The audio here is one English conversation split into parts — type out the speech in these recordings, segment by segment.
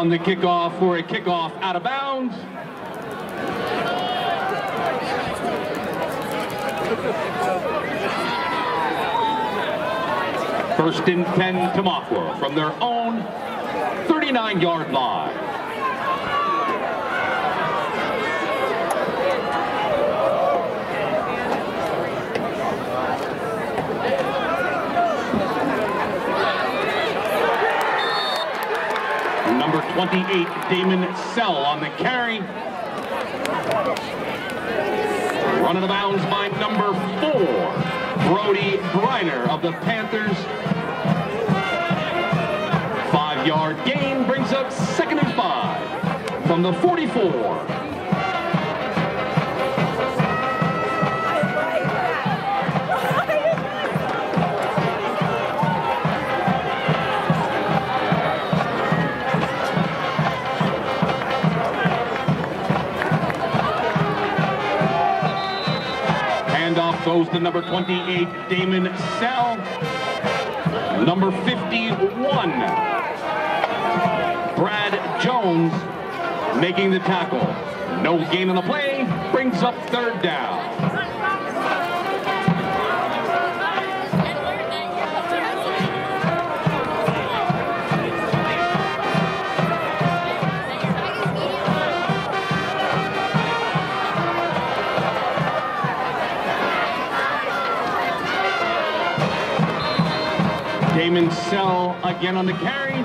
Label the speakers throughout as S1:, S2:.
S1: on the kickoff for a kickoff out of bounds. First and 10 Tamaqua from their own 39-yard line. Number 28, Damon Sell on the carry. Run out of bounds by number 4, Brody Briner of the Panthers. 5-yard gain brings up 2nd and 5 from the 44. Handoff goes to number 28, Damon Sell. Number 51, Brad Jones making the tackle. No gain on the play, brings up 3rd down. Damon Sell again on the carry.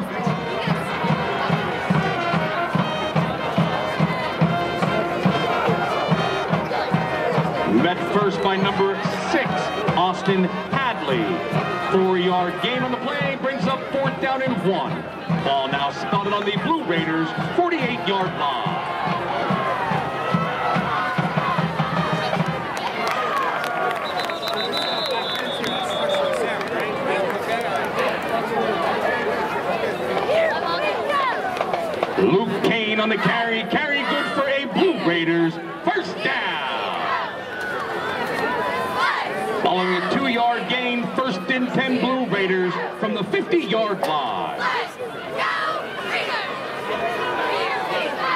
S1: Met first by number 6, Austin Hadley. 4-yard gain on the play, brings up 4th down and 1. Ball now spotted on the Blue Raiders' 48-yard line. Luke Kane on the carry. Carry good for a Blue Raiders 1st down. Following a 2-yard gain, 1st and 10 Blue Raiders from the 50-yard line.
S2: Let's go, Raiders! Here we go!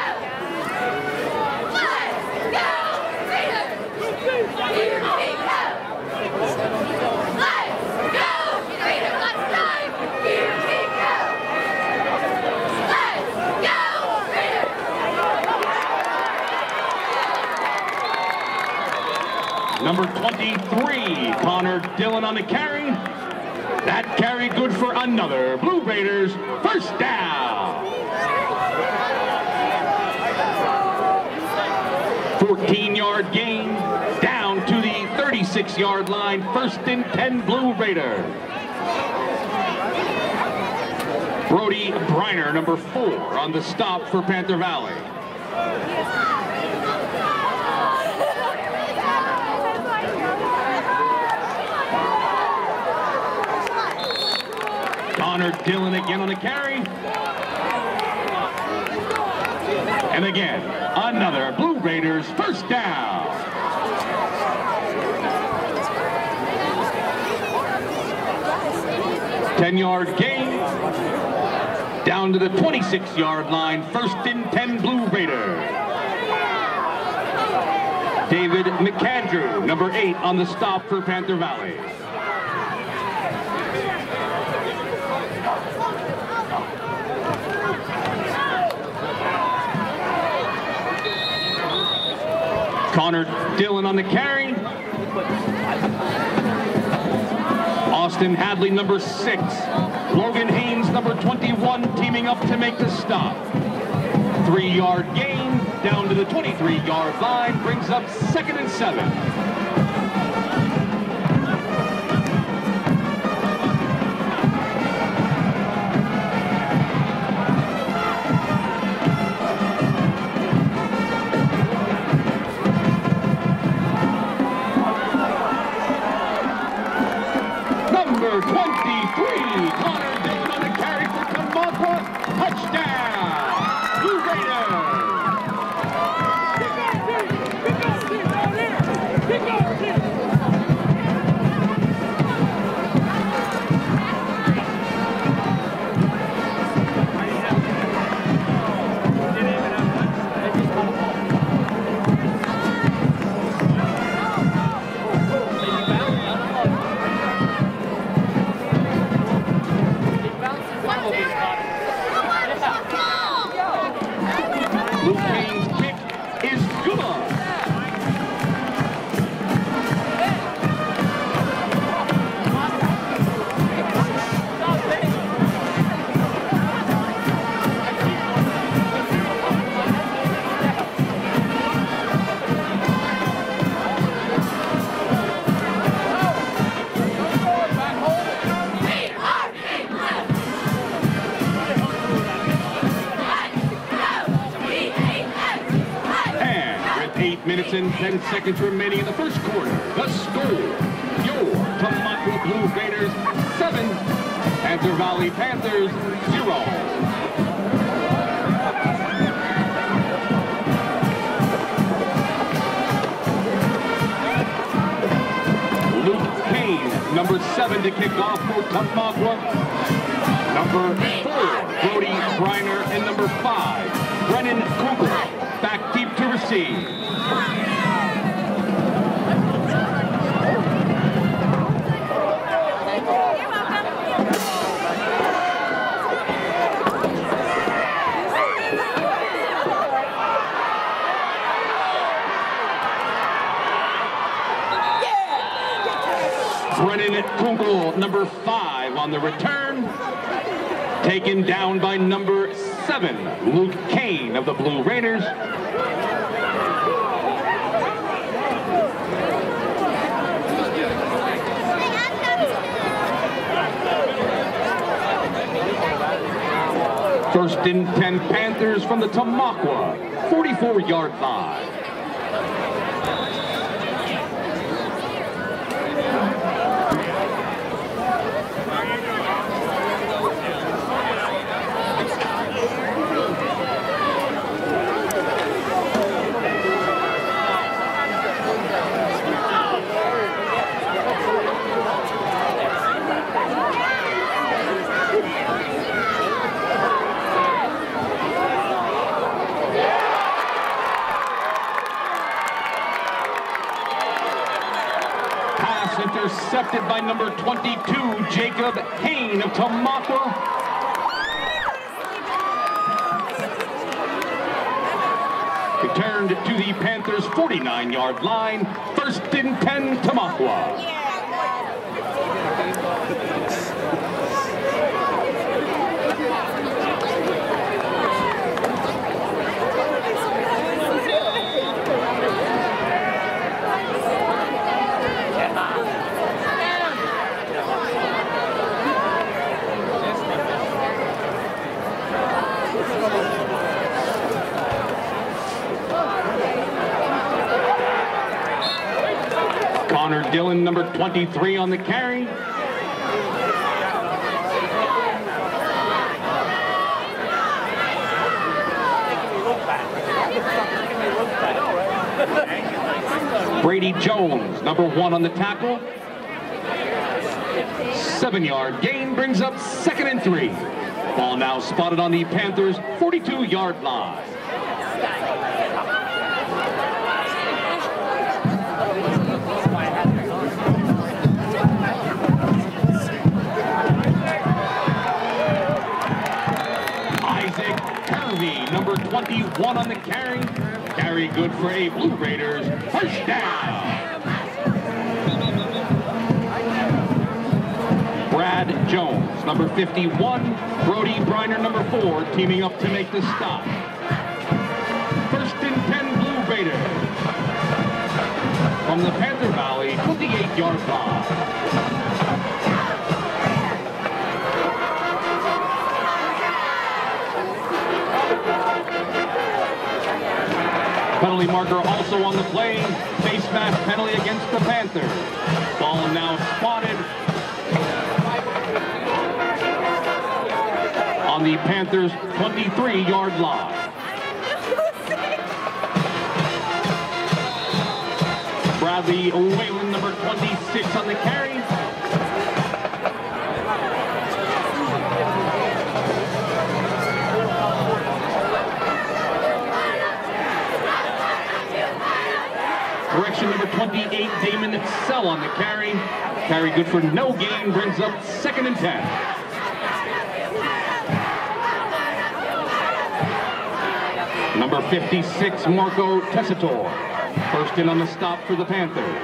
S2: Let's go, Raiders! Here we go! Let's go, Raiders! Last time! Here we go!
S1: Number 23, Connor Dillon on the carry. That carry good for another Blue Raiders 1st down. 14-yard gain down to the 36-yard line. 1st and 10 Blue Raiders. Brody Briner, number 4, on the stop for Panther Valley. Connor Dillon again on the carry. And again, another Blue Raiders 1st down. Ten-yard gain. Down to the 26-yard line. 1st and 10 Blue Raiders. David McAndrew, number 8, on the stop for Panther Valley. Connor Dillon on the carry. Austin Hadley, number 6. Logan Haynes, number 21, teaming up to make the stop. 3-yard gain down to the 23-yard line, brings up 2nd and 7. Number 23, Connor Dillon on the carry for Tamaqua. Touchdown, Blue Raiders. 8 minutes and 10 seconds remaining in the first quarter. The score, your Tamaqua Blue Raiders 7, Panther Valley Panthers 0. Number 7 to kick off for Tamaqua. Number 4, Brody Briner, and number 5, Brennan Kugel, back deep to receive. Brennan Kugel, number 5 on the return. Taken down by number 7, Luke Kane of the Blue Raiders. First and 10 Panthers from the Tamaqua 44-yard line. Intercepted by number 22, Jacob Hain of Tamaqua. Returned to the Panthers' 49-yard line. First and 10, Tamaqua. Connor Dillon, number 23 on the carry. Brady Jones, number 1 on the tackle. 7-yard gain brings up 2nd and 3. Ball now spotted on the Panthers' 42-yard line. Number 21 on the carry. Carry good for a Blue Raiders first down. Brad Jones, number 51. Brody Briner, number 4, teaming up to make the stop. First and 10 Blue Raiders. From the Panther Valley, 28-yard line. Penalty marker also on the play. Face mask penalty against the Panthers. Ball now spotted on the Panthers' 23-yard line. Bradley Whalen, number 26 on the carry. Correction, number 28, Damon Sell on the carry. Carry good for no gain, brings up 2nd and 10. Number 56, Marco Tessitore. First in on the stop for the Panthers.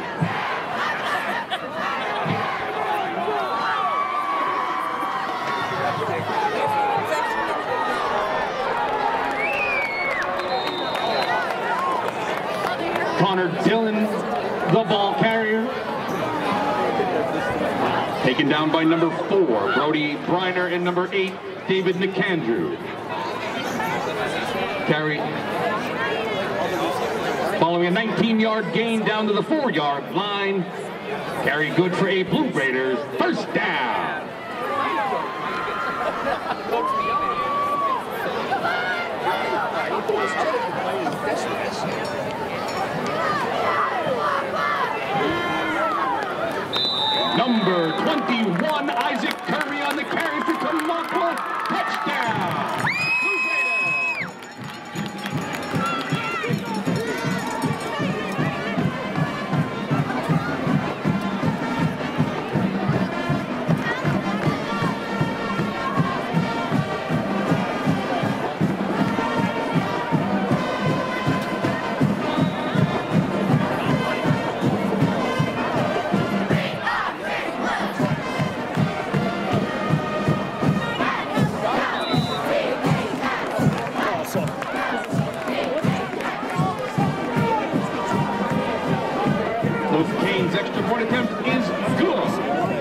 S1: Connor Dillon, the ball carrier. Taken down by number 4, Brody Briner, and number 8, David McAndrew. Carry following a 19-yard gain down to the 4-yard line. Carry good for a Blue Raiders first down. Number 21, Isaac Curry on the carry for Tamaqua. Touchdown. Blue Raiders. Kane's extra point attempt is good.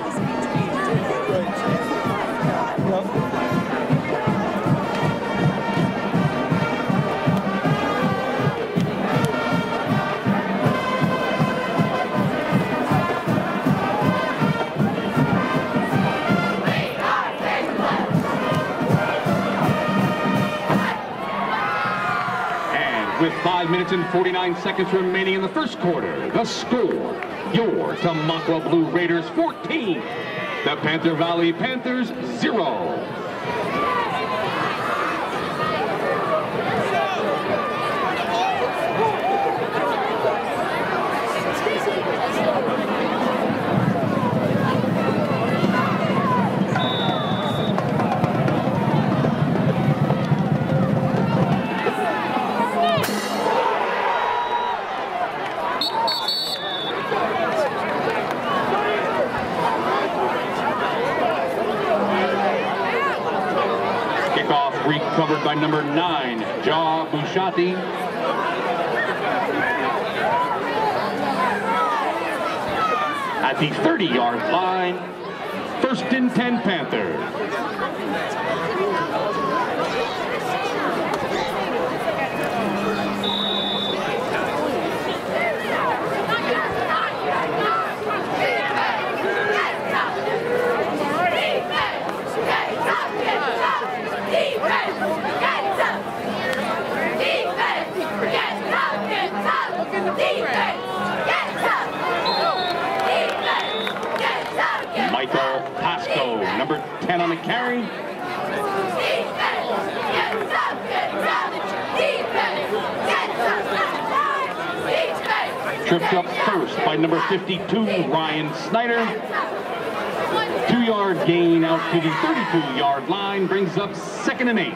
S1: And with 5 minutes and 49 seconds remaining in the first quarter, the score. Your Tamaqua Blue Raiders 14, the Panther Valley Panthers 0. Recovered by number 9, Jaw Bushati. At the 30-yard line, 1st and 10 Panthers. Michael Pasco, number 10 on the carry. Tripped up first by number 52, Ryan Snyder. 2-yard gain out to the 32-yard line, brings up 2nd and 8.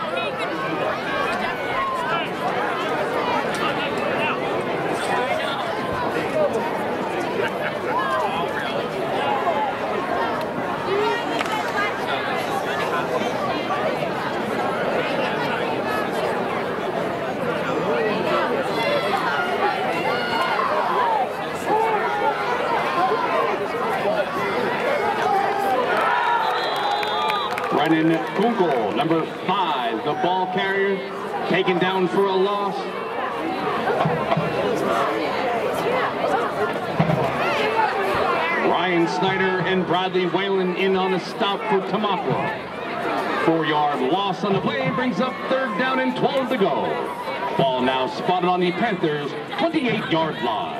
S1: Brennan Kunkel, number 5, the ball carrier, taken down for a loss. Ryan Snyder and Bradley Whalen in on a stop for Tamaqua. 4-yard loss on the play brings up 3rd down and 12 to go. Ball now spotted on the Panthers' 28-yard line.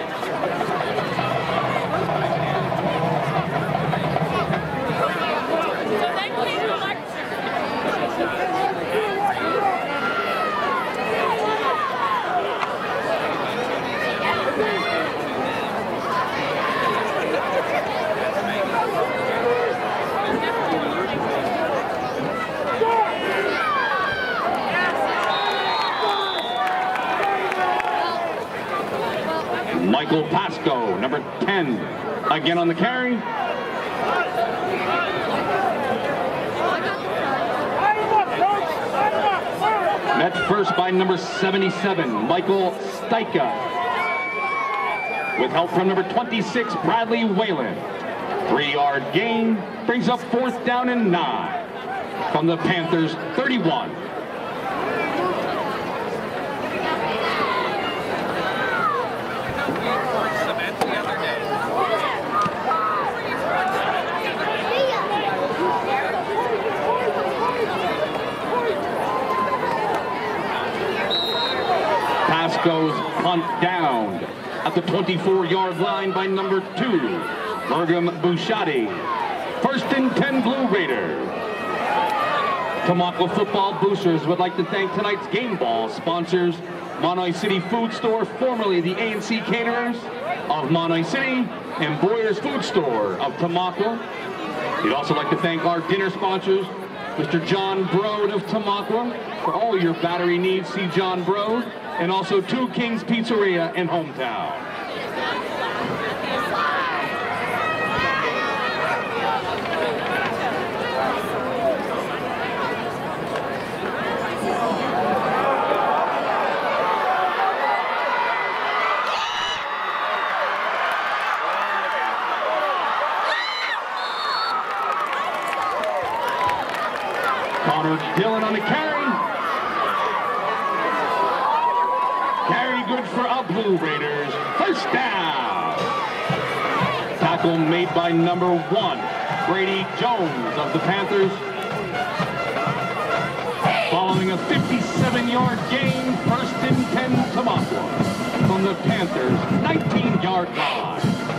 S1: Michael Pasco, number 10, again on the carry. Met first by number 77, Michael Styka. With help from number 26, Bradley Whalen. 3-yard gain brings up 4th down and 9 from the Panthers' 31. goes punt down at the 24-yard line by number 2, Mergam Bouchadi. First and 10 Blue Raiders. Tamaqua football boosters would like to thank tonight's game ball sponsors, Monoy City Food Store, formerly the A&C Caterers of Monoy City, and Boyer's Food Store of Tamaqua. We'd also like to thank our dinner sponsors, Mr. John Brode of Tamaqua. For all your battery needs, see John Brode, and also Two Kings Pizzeria in Hometown. Connor Dillon on the carry. Carry good for our Blue Raiders. First down. Tackle made by number 1, Brady Jones of the Panthers. Following a 57-yard gain, first and 10 Tamaqua from the Panthers' 19-yard line.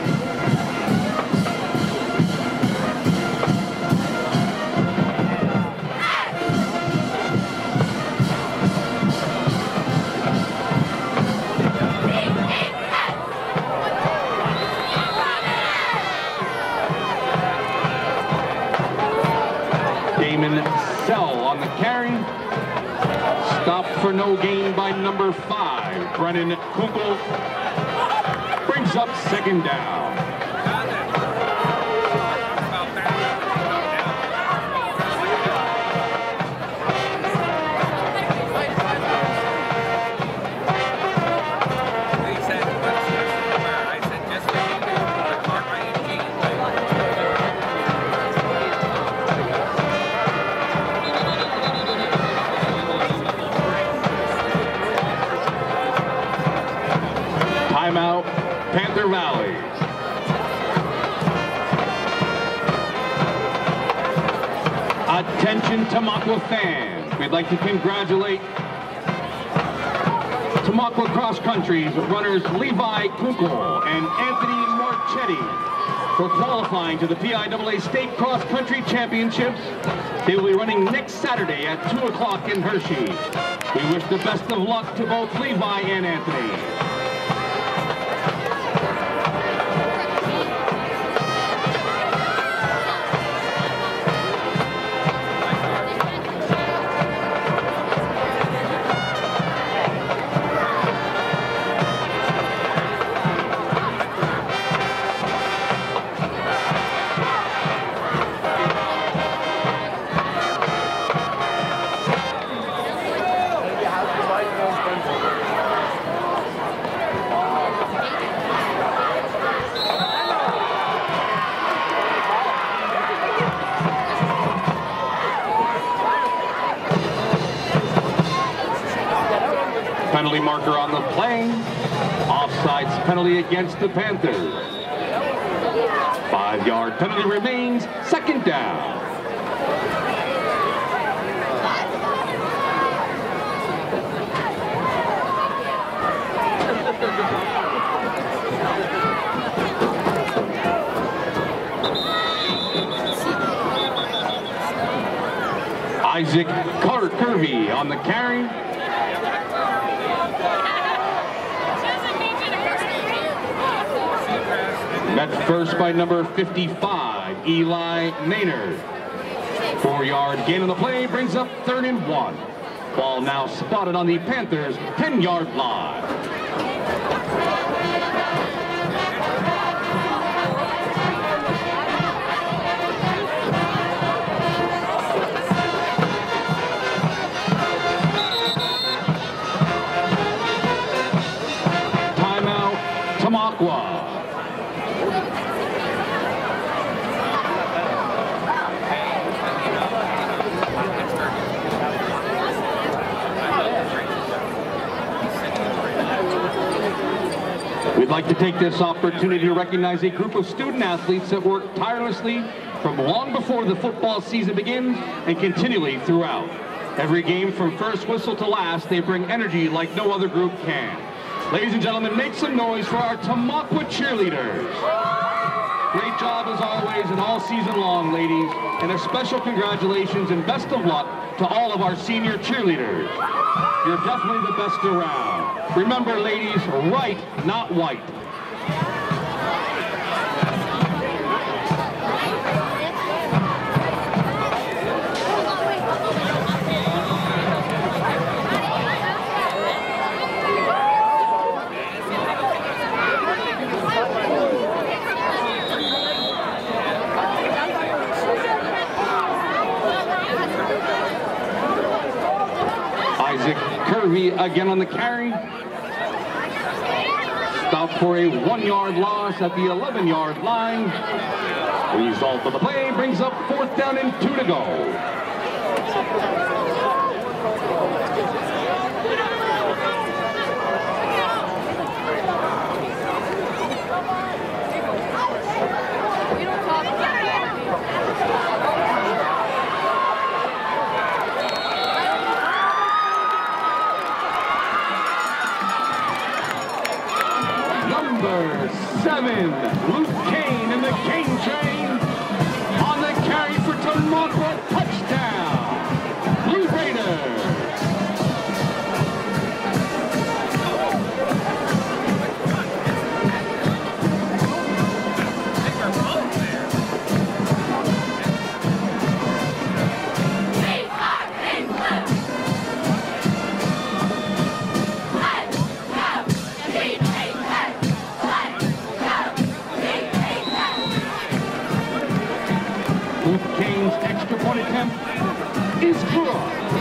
S1: Sell on the carry. Stopped for no gain by number 5, Brennan Kunkel. Brings up second down. Timeout, Panther Valley. Attention Tamaqua fans. We'd like to congratulate Tamaqua Cross Country's runners Levi Kunkel and Anthony Marchetti for qualifying to the PIAA State Cross Country Championships. They will be running next Saturday at 2 o'clock in Hershey. We wish the best of luck to both Levi and Anthony. Penalty marker on the play. Offsides penalty against the Panthers. 5-yard penalty remains. Second down. Isaac Kirby on the carry. Met first by number 55, Eli Maynard. 4-yard gain on the play brings up 3rd and 1. Ball now spotted on the Panthers' 10-yard line. Timeout, Tamaqua. We'd like to take this opportunity to recognize a group of student athletes that work tirelessly from long before the football season begins and continually throughout. Every game from first whistle to last, they bring energy like no other group can. Ladies and gentlemen, make some noise for our Tamaqua cheerleaders. Great job as always and all season long, ladies. And a special congratulations and best of luck to all of our senior cheerleaders. You're definitely the best around. Remember, ladies, right, not white. Curvy again on the carry. Stop for a 1-yard loss at the 11-yard line. Result of the play brings up 4th down and 2 to go. Number 7, Luke Kane in the Kane train on the carry for Tamaqua, touchdown, Blue Raiders. Luke Kane's extra point attempt is good.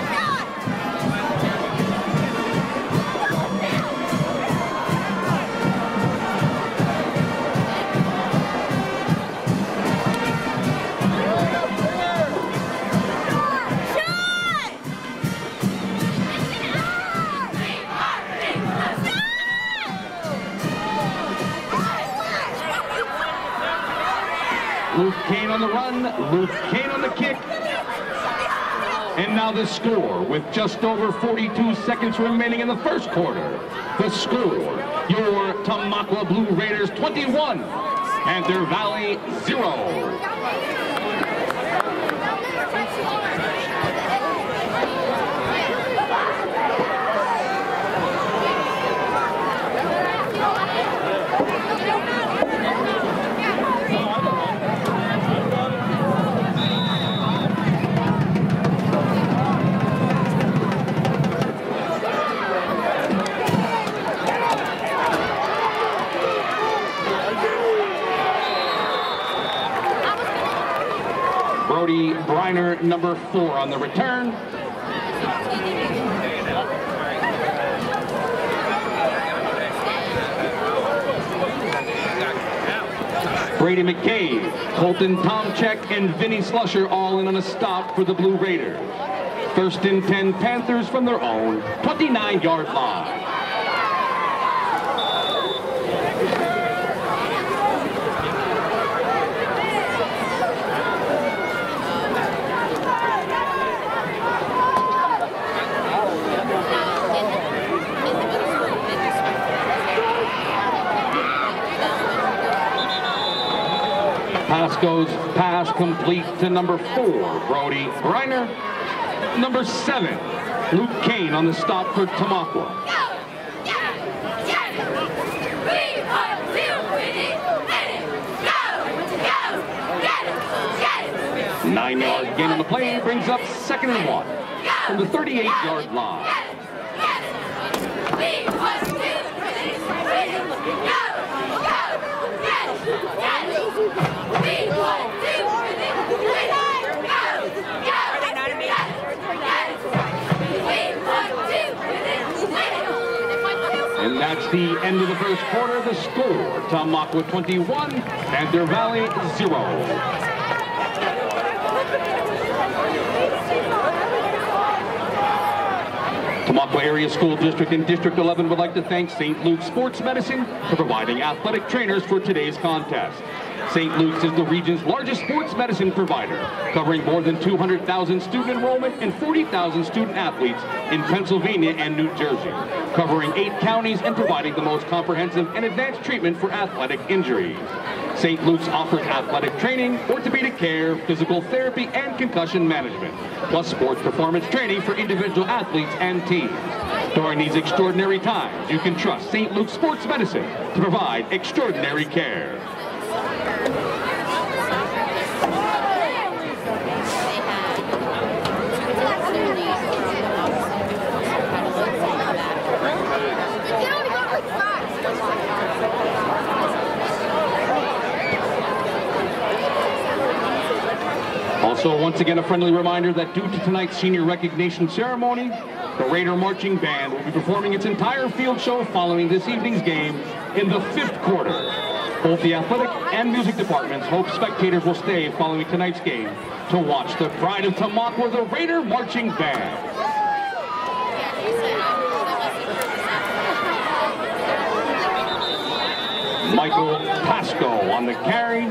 S1: Luke Kane on the run, Luke Kane on the kick. And now the score with just over 42 seconds remaining in the first quarter. The score, your Tamaqua Blue Raiders 21, Panther Valley 0. Brody Briner, number 4 on the return. Brady McCabe, Colton Tomczyk, and Vinny Slusher all in on a stop for the Blue Raiders. 1st and 10 Panthers from their own 29-yard line. Pass goes pass complete to number 4, Brody Briner. Number 7, Luke Kane on the stop for Tamaqua. 9-yard gain on the play brings up 2nd and 1 from the 38-yard line. And that's the end of the first quarter. The score, Tamaqua 21, Panther Valley 0. Tamaqua Area School District and District 11 would like to thank St. Luke's Sports Medicine for providing athletic trainers for today's contest. St. Luke's is the region's largest sports medicine provider, covering more than 200,000 student enrollment and 40,000 student athletes in Pennsylvania and New Jersey, covering 8 counties and providing the most comprehensive and advanced treatment for athletic injuries. St. Luke's offers athletic training, orthopedic care, physical therapy, and concussion management, plus sports performance training for individual athletes and teams. During these extraordinary times, you can trust St. Luke's Sports Medicine to provide extraordinary care. Also, once again, a friendly reminder that due to tonight's senior recognition ceremony, the Raider Marching Band will be performing its entire field show following this evening's game in the 5th quarter. Both the athletic and music departments hope spectators will stay following tonight's game to watch the Pride of Tamaqua, the Raider Marching Band. Michael Pasco on the carry.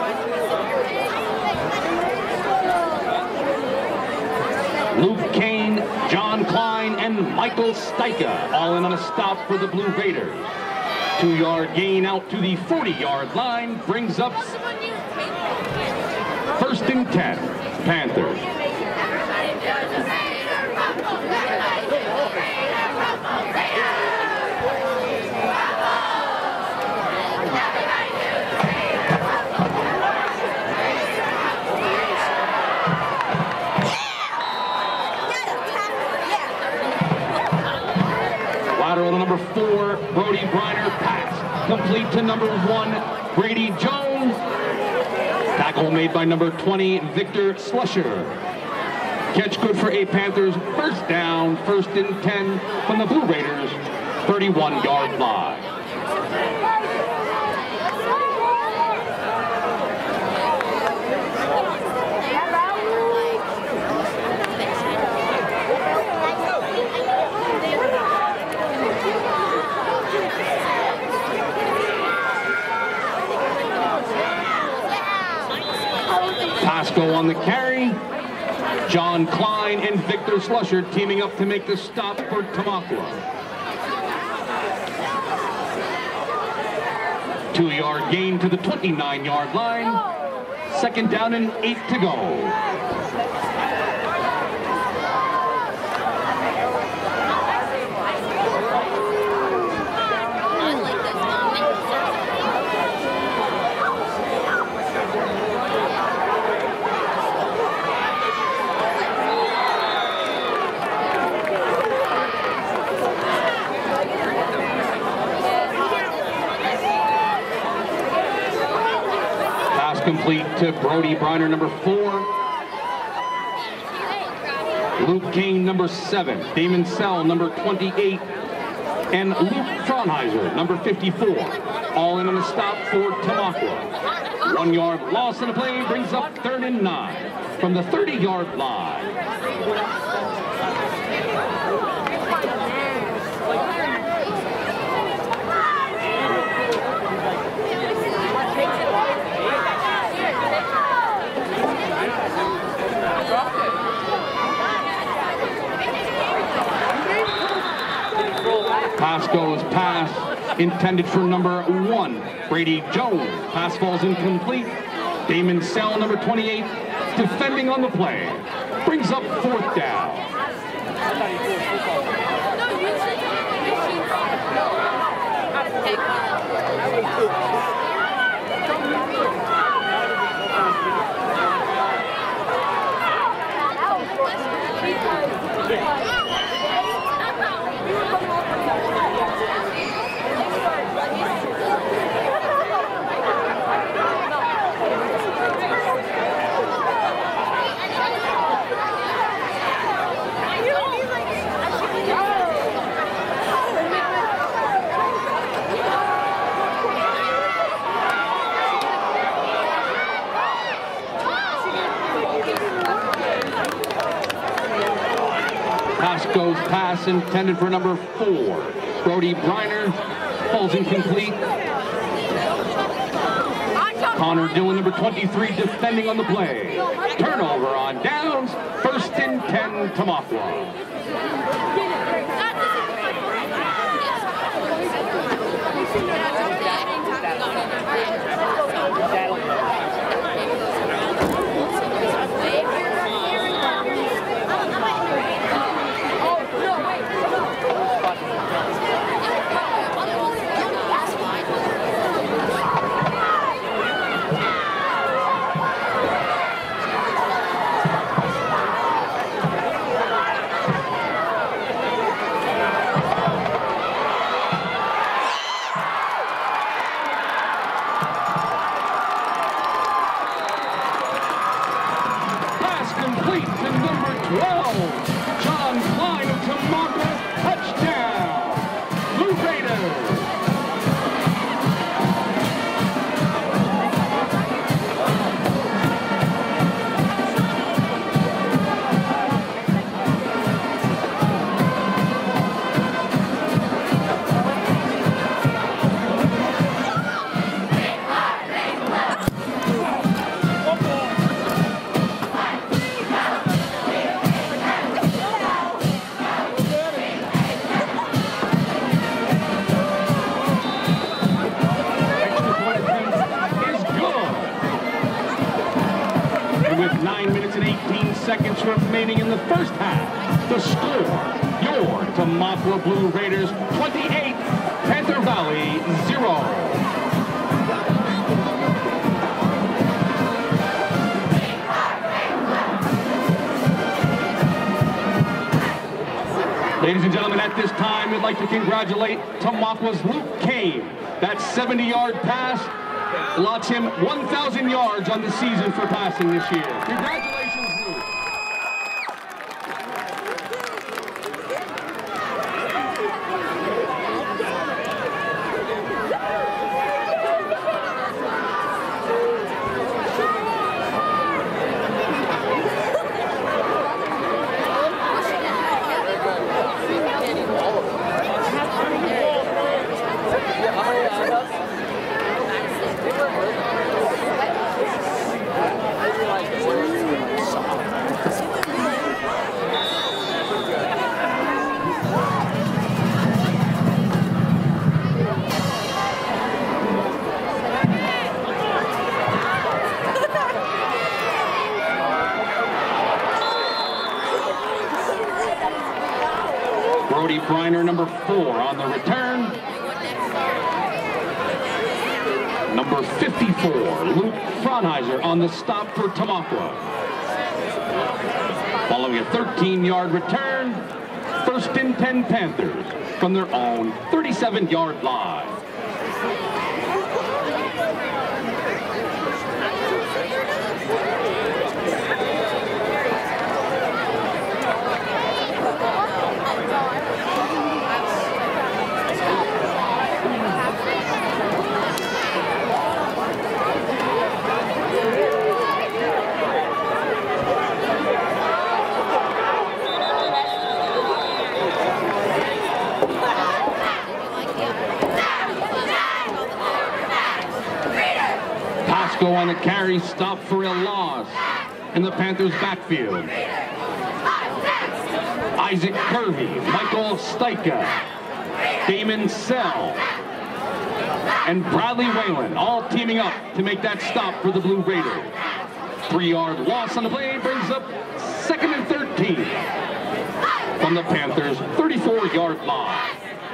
S1: Luke Kane, John Klein, and Michael Styka all in on a stop for the Blue Raiders. 2-yard gain out to the 40-yard line brings up 1st and 10, Panthers. Lateral to number 4, Brody Briner, pass complete to number 1, Brady Jones. Tackle made by number 20, Victor Slusher. Catch good for 8 Panthers. First down, 1st and 10 from the Blue Raiders, 31-yard line. Pasco on the carry. John Klein and Victor Slusher teaming up to make the stop for Tamaqua. 2-yard gain to the 29-yard line. 2nd down and 8 to go. Complete to Brody Briner, number 4. Luke Kane, number 7. Damon Sell, number 28. And Luke Fraunheiser, number 54. All in on the stop for Tamaqua. 1-yard loss in the play brings up 3rd and 9 from the 30-yard line. Pasco's pass intended for number 1, Brady Jones. Pass falls incomplete. Damon Sell, number 28, defending on the play. Brings up 4th down. Pasco's pass intended for number 4, Brody Briner, falls incomplete. Connor Dillon, number 23, defending on the play. Turnover on downs. First and 10, Tamaqua. With 9 minutes and 18 seconds remaining in the first half, the score, your Tamaqua Blue Raiders 28, Panther Valley 0. Ladies and gentlemen, at this time, we'd like to congratulate Tamaqua's Luke Kane. That 70-yard pass lots him 1,000 yards on the season for passing this year. Congratulations, Luke. Brody Briner, number 4, on the return. Number 54, Luke Fraunheiser, on the stop for Tamaqua. Following a 13-yard return, first and 10 Panthers from their own 37-yard line. Pasco on the carry, stop for a loss in the Panthers' backfield. Isaac Kirby, Michael Steika, Damon Sell, and Bradley Whalen all teaming up to make that stop for the Blue Raiders. 3-yard loss on the play brings up 2nd and 13 from the Panthers' 34-yard line.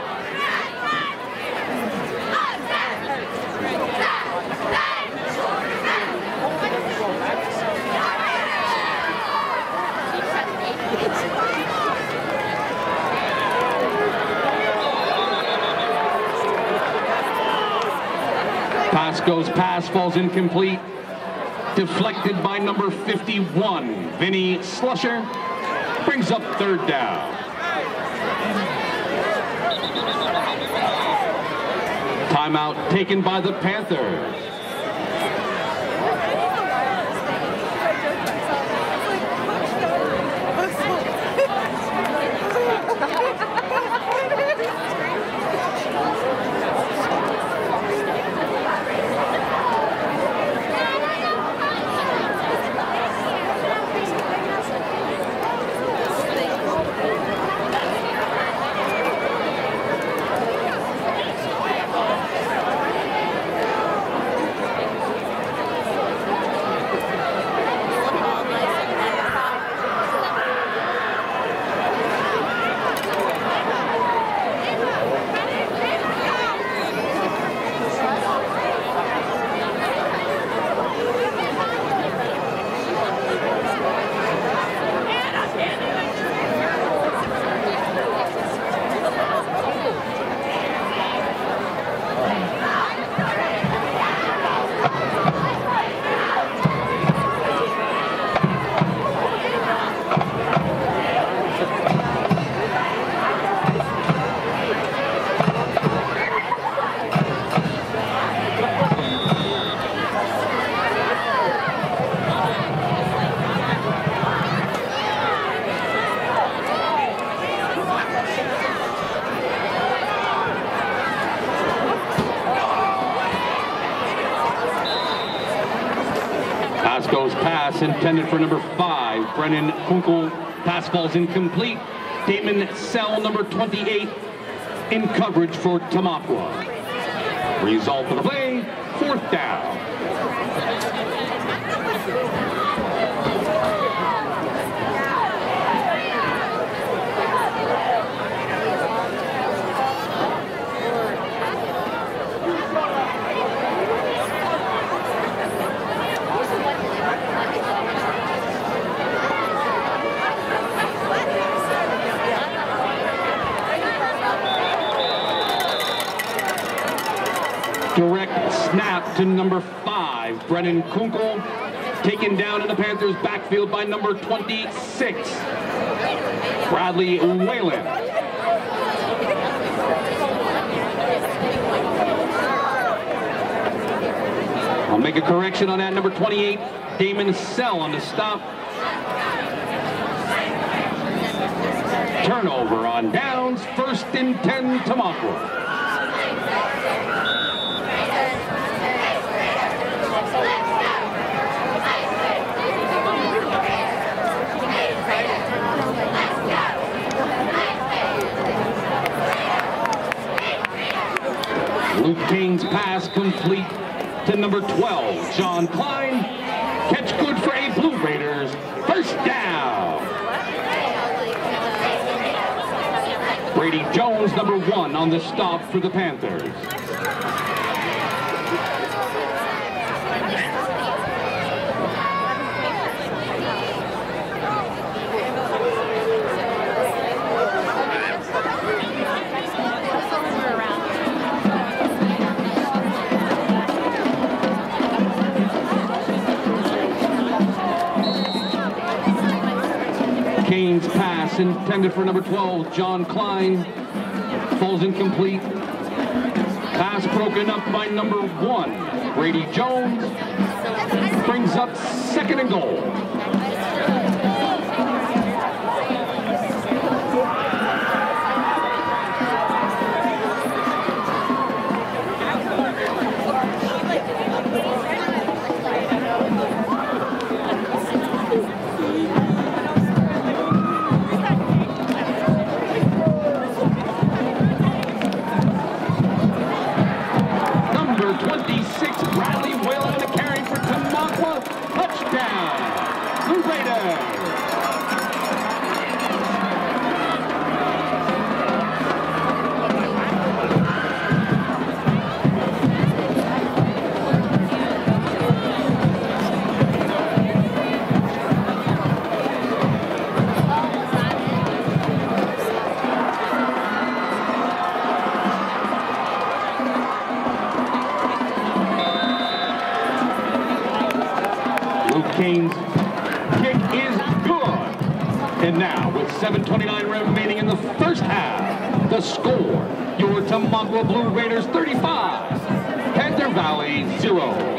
S1: Pasco's pass falls incomplete. Deflected by number 51, Vinny Slusher. Brings up 3rd down. Timeout taken by the Panthers. Goes pass intended for number 5, Brennan Kunkel. Pass falls incomplete. Damon Sell, number 28, in coverage for Tamaqua. Result of the play, 4th down. Direct snap to number 5, Brennan Kunkel, taken down in the Panthers' backfield by number 26, Bradley Whalen. I'll make a correction on that. Number 28, Damon Sell on the stop. Turnover on downs, 1st and 10, Tamaqua. Luke Kane's pass complete to number 12, John Klein. Catch good for a Blue Raiders. 1st down. Brady Jones, number 1, on the stop for the Panthers. Kane's pass intended for number 12, John Klein, falls incomplete. Pass broken up by number 1, Brady Jones, brings up 2nd and goal. Bradley Whalen to carry for Tamaqua. Touchdown, Blue Raiders. Kane's kick is good. And now, with 7:29 remaining in the 1st half, the score, your Tamaqua Blue Raiders 35, Panther Valley 0.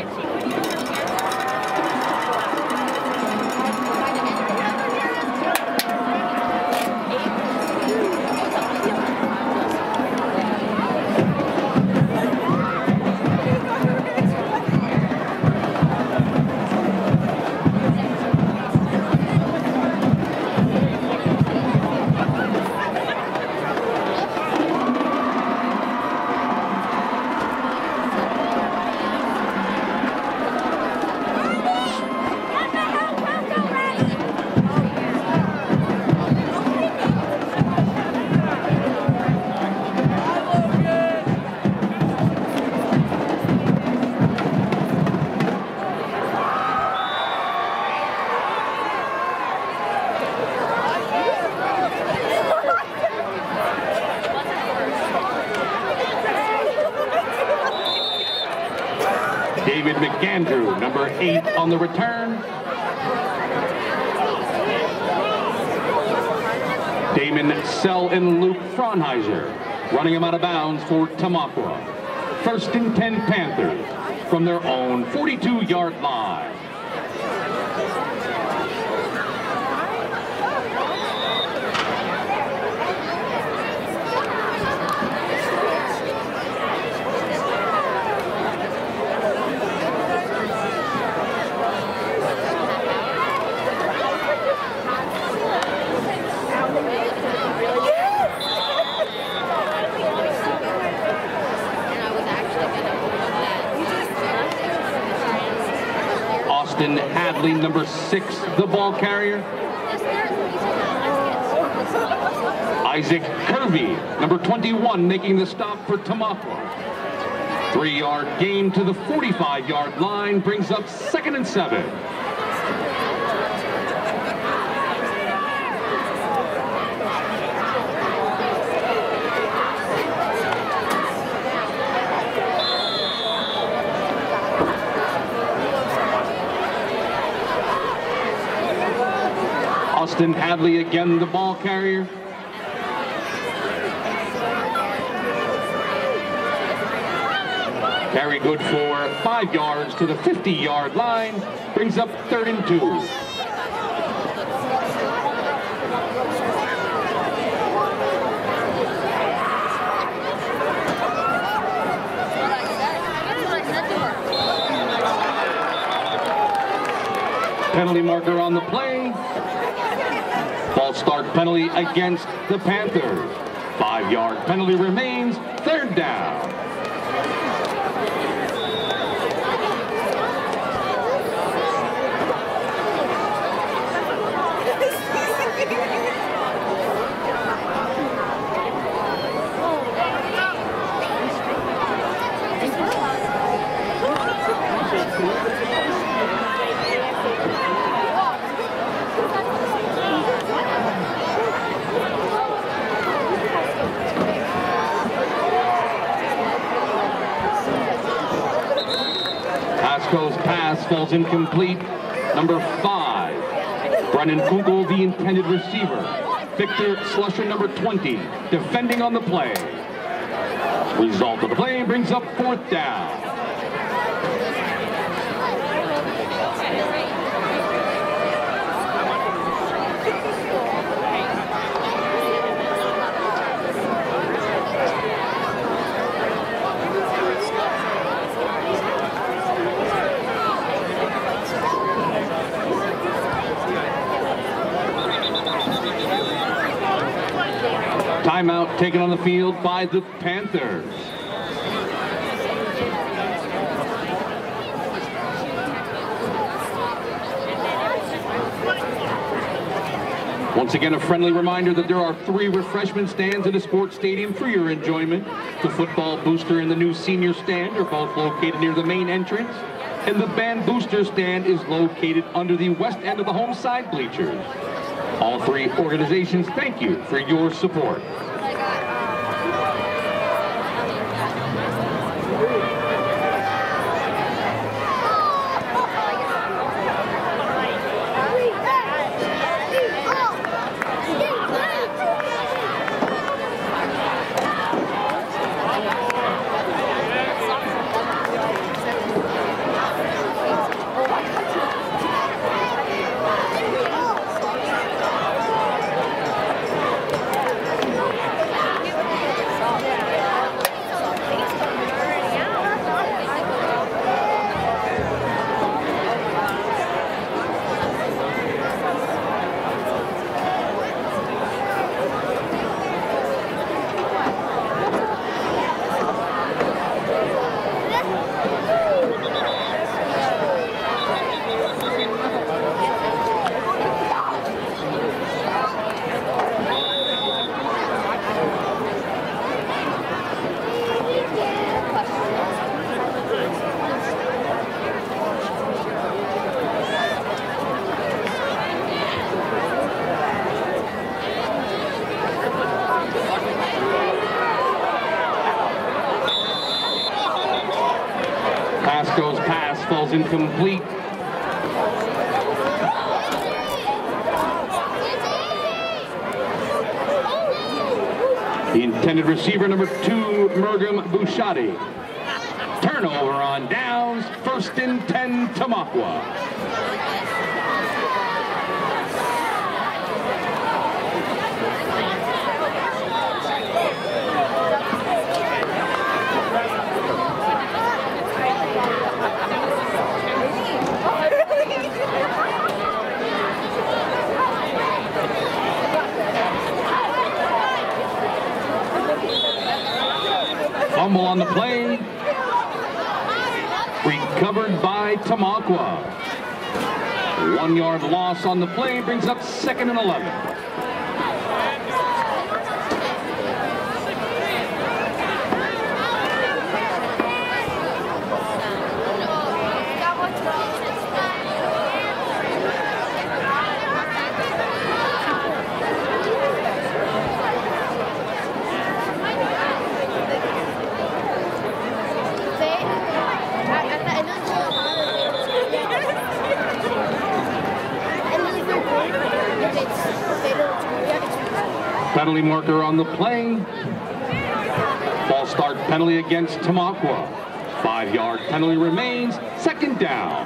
S1: David McAndrew, number 8 on the return. Damon Sell and Luke Fraunheiser running him out of bounds for Tamaqua. First and 10 Panthers from their own 42-yard line. Austin Hadley, number 6, the ball carrier. Isaac Kirby, number 21, making the stop for Tamaqua. 3-yard gain to the 45-yard line brings up 2nd and 7. Austin Hadley again, the ball carrier. Carry good for 5 yards to the 50-yard line. Brings up 3rd and 2. Penalty marker on the play. False start penalty against the Panthers. 5-yard penalty remains. 3rd down. Pasco's pass falls incomplete. Number 5, Brennan Kunkel, the intended receiver. Victor Slusher, number 20, defending on the play. Result of the play brings up 4th down. Timeout taken on the field by the Panthers. Once again, a friendly reminder that there are 3 refreshment stands in a sports stadium for your enjoyment. The football booster and the new senior stand are both located near the main entrance, and the band booster stand is located under the west end of the home side bleachers. All 3 organizations thank you for your support. Pasco's pass Pass falls incomplete. The intended receiver, number 2, Mergum Bouchati. Turnover on downs, 1st and 10, Tamaqua. Fumble on the play. Recovered by Tamaqua. 1-yard loss on the play brings up 2nd and 11. Penalty marker on the play. False start penalty against Tamaqua. 5-yard penalty remains. 2nd down.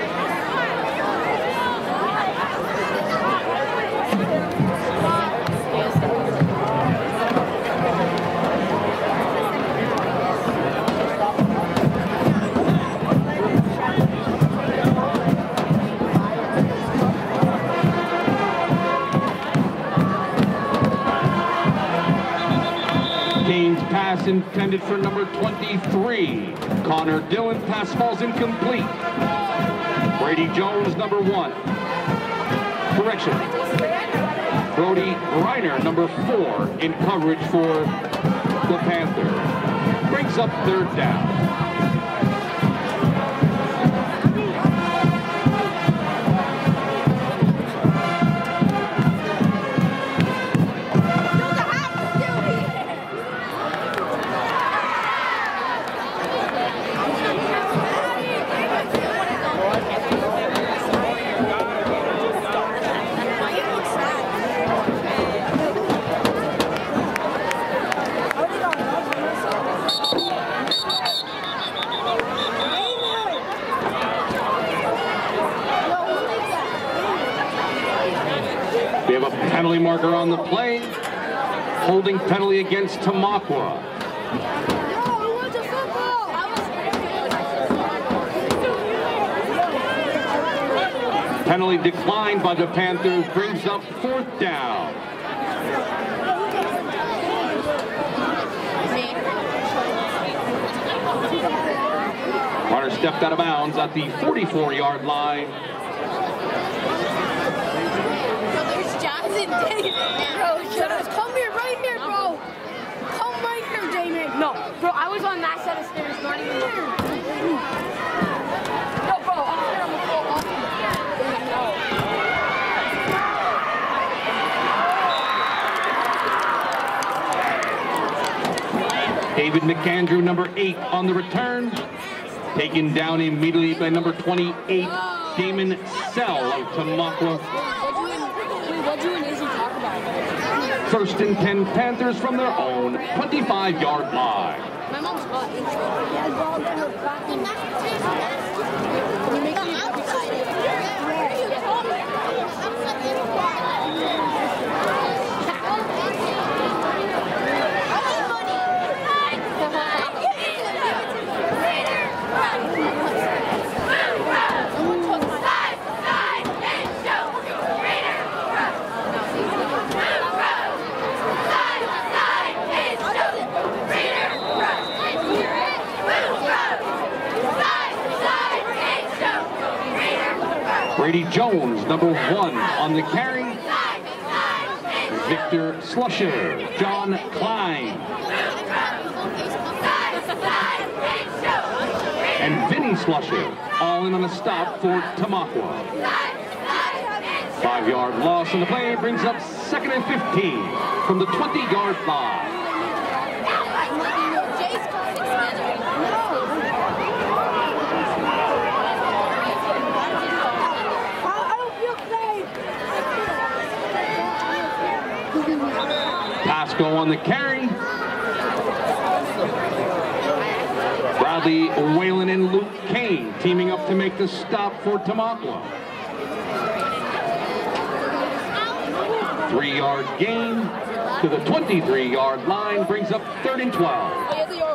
S1: Pass intended for number 23. Connor Dillon. Pass falls incomplete. Brady Jones, number 1. Correction. Brody Reiner, number 4, in coverage for the Panthers. Brings up 3rd down. We have a penalty marker on the play. Holding penalty against Tamaqua. Penalty declined by the Panthers, brings up 4th down. Runner stepped out of bounds at the 44-yard line.
S2: Bro, come here, right here, bro. Come right here, Damon.
S3: No, bro, I was on that set of stairs, not even here. No, bro, I'm here on the floor.
S1: David McAndrew, number 8, on the return. Taken down immediately by number 28, Damon Sell of Tamaqua.
S3: What'd you and Izzy talk about?
S1: 1st and 10, Panthers from their own 25-yard line.
S3: My mom's hot.
S1: Brady Jones, number 1, on the carry. Victor Slusher, John Klein, and Vinny Slusher, all in on a stop for Tamaqua. 5-yard loss on the play brings up 2nd and 15 from the 20-yard line. Pasco on the carry. Bradley Whalen and Luke Kane teaming up to make the stop for Tamaqua. 3-yard gain to the 23-yard line, brings up 3rd and 12.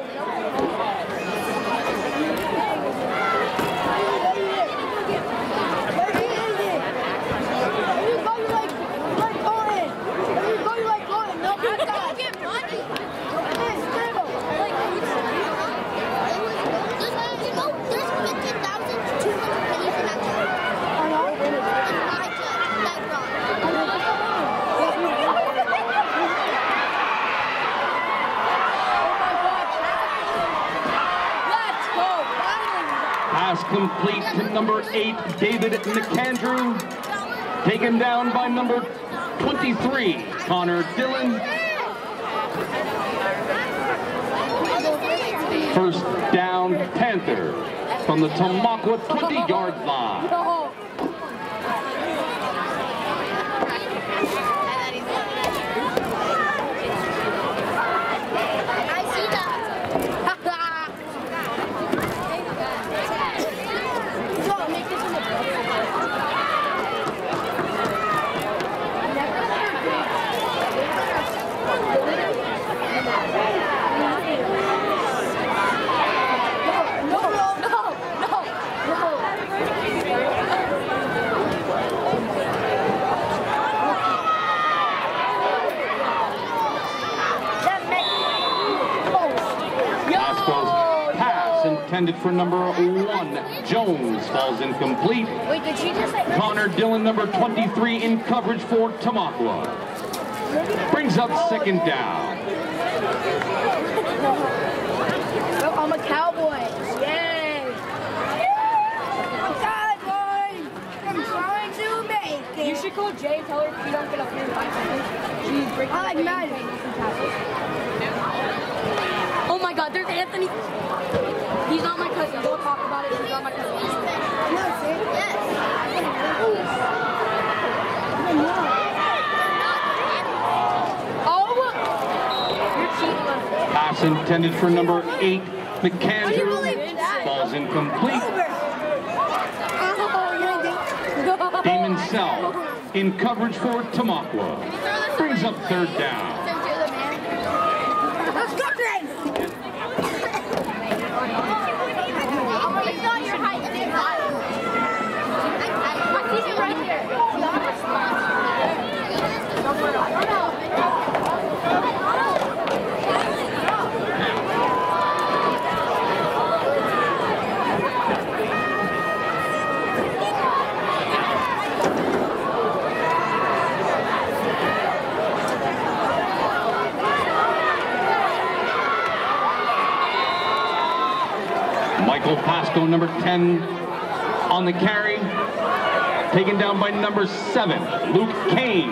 S1: Pass complete to number 8, David McAndrew. Taken down by number 23, Connor Dillon. First down, Panther from the Tamaqua 20-yard line. Intended for number 1, Jones, falls incomplete.
S2: Wait, did she just say?
S1: Connor Dillon, number 23, in coverage for Tamaqua. Brings up 2nd down.
S2: I'm a Cowboy. Yay! I'm Cowboy. I'm trying to make it.
S3: You should call Jay and tell her if you don't get up here in 5 seconds. She's breaking
S2: I like Madden.
S3: Oh my God, there's Anthony. He's not my cousin. Don't talk about it. He's not my cousin.
S1: Pass intended for number 8, McAndrew. Falls incomplete. Damon Sell in coverage for Tamaqua. Brings up 3rd down.
S2: Let's go, Greg! It's not your height, it's your height. I see you right here.
S1: Michael Pasco, number 10, on the carry. Taken down by number 7, Luke Kane.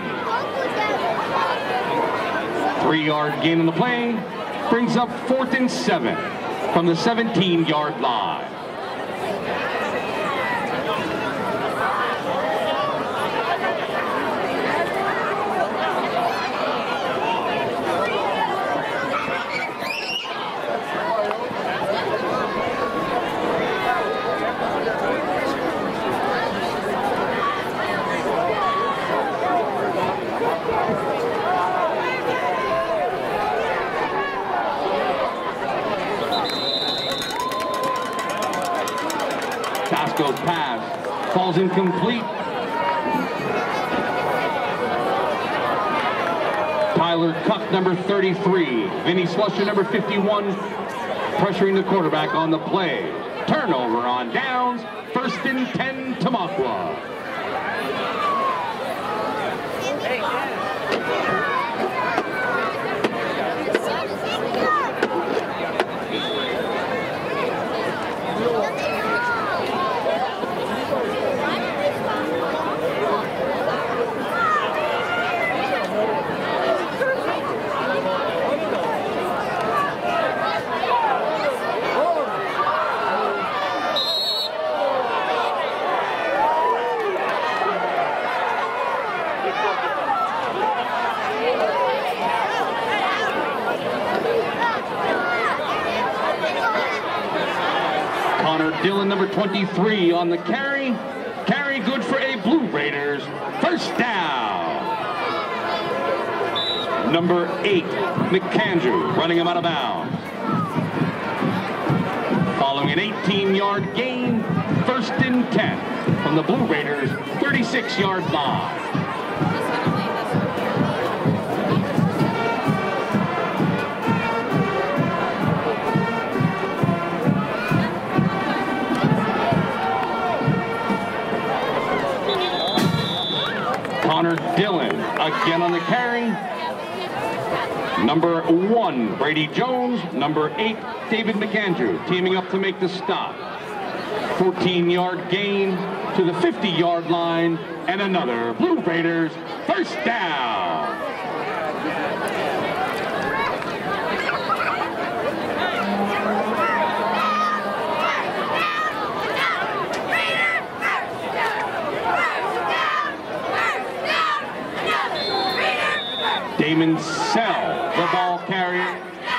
S1: 3-yard gain on the play. Brings up 4th and 7 from the 17-yard line. Pasco's pass falls incomplete. Tyler Cuck, number 33. Vinny Slusher, number 51, pressuring the quarterback on the play. Turnover on downs. 1st and 10, Tamaqua. Connor Dillon, number 23 on the carry. Carry good for a Blue Raiders first down. Number 8, McAndrew, running him out of bounds. Following an 18-yard gain, first and 10 from the Blue Raiders 36-yard line. Connor Dillon again on the carry. Number 1, Brady Jones. Number 8, David McAndrew, teaming up to make the stop. 14-yard gain to the 50-yard line, and another Blue Raiders first down. Damon Sell, the ball carrier.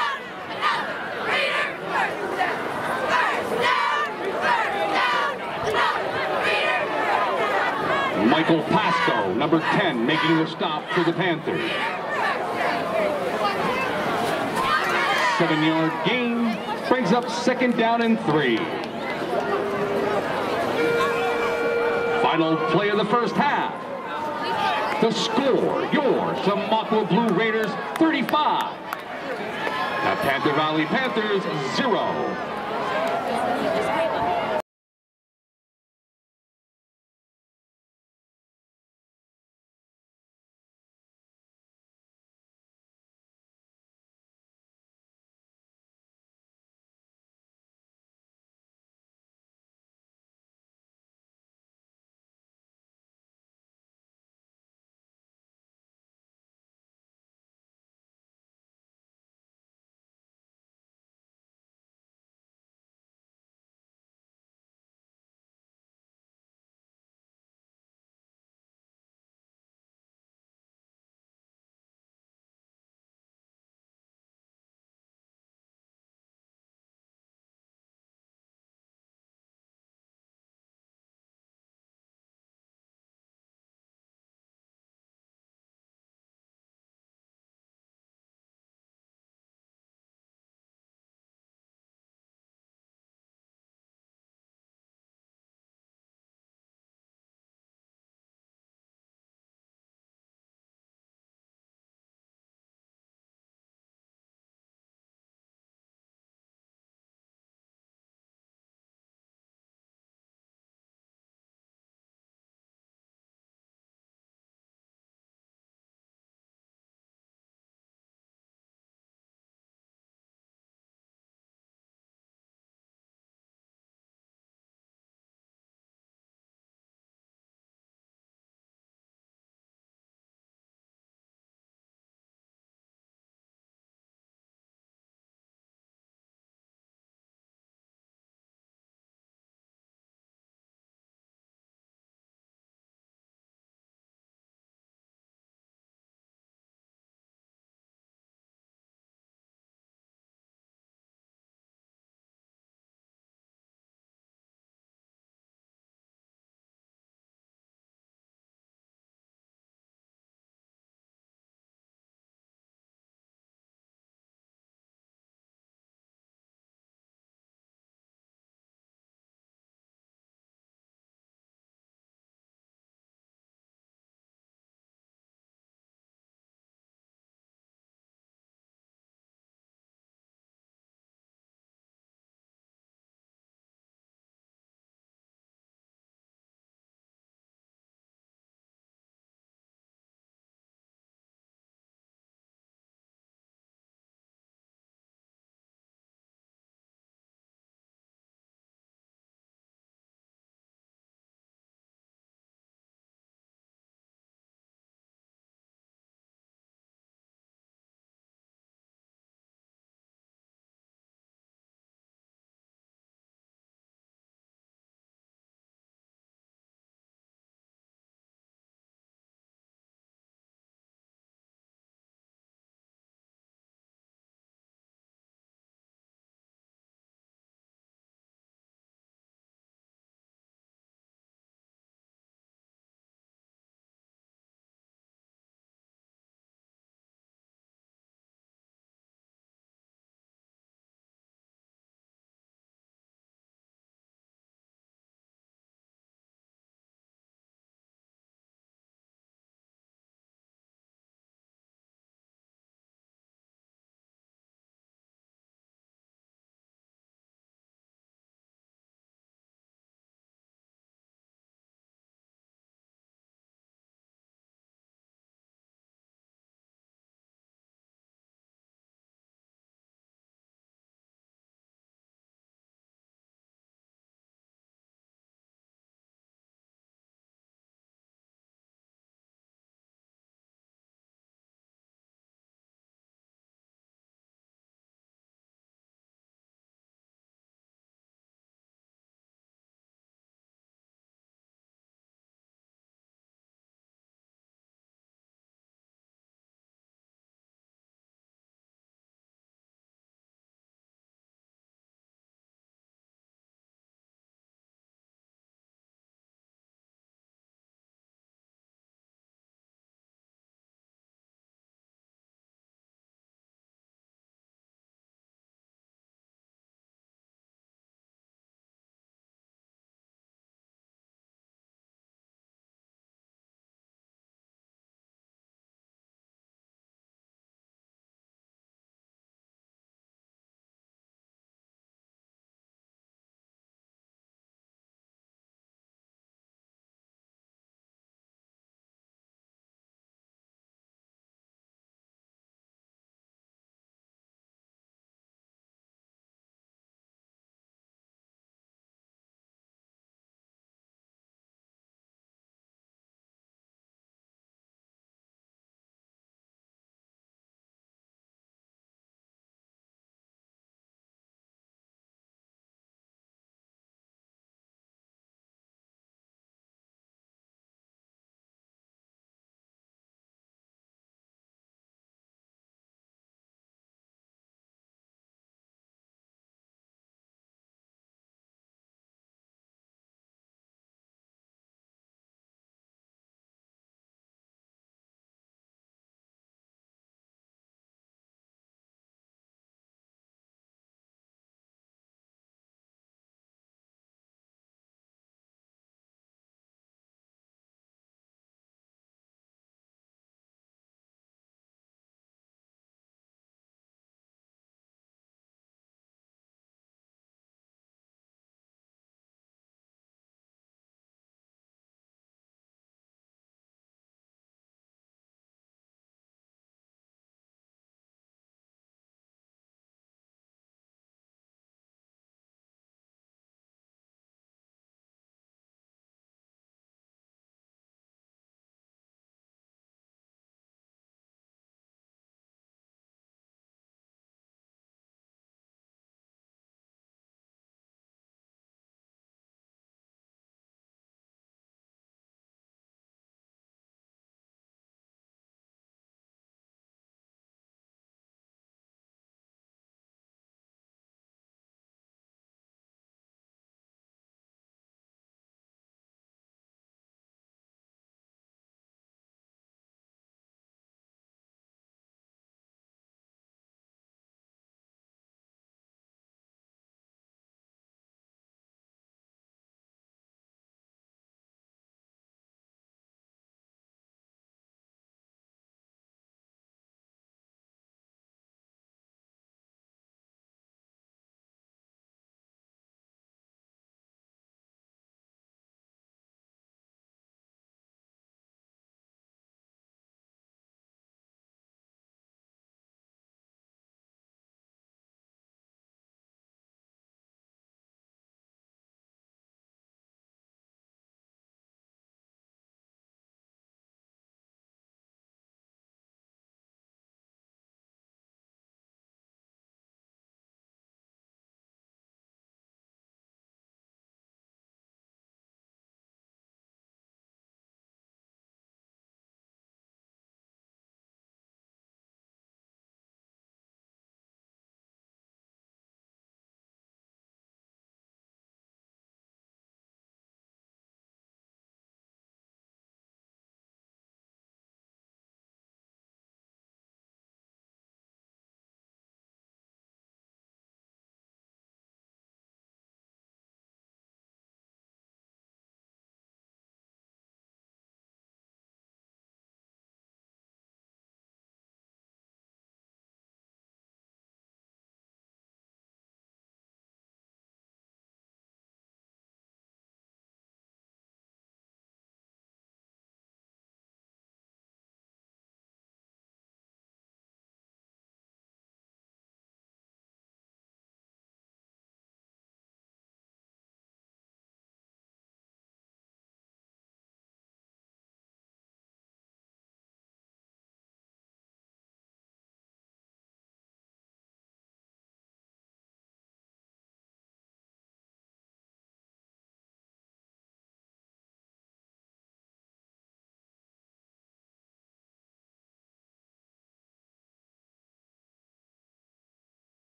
S1: Michael Pasco, number 10, making the stop for the Panthers. 7-yard gain brings up second down and 3. Final play of the first half. The score, your Tamaqua Blue Raiders 35. The Panther Valley Panthers 0.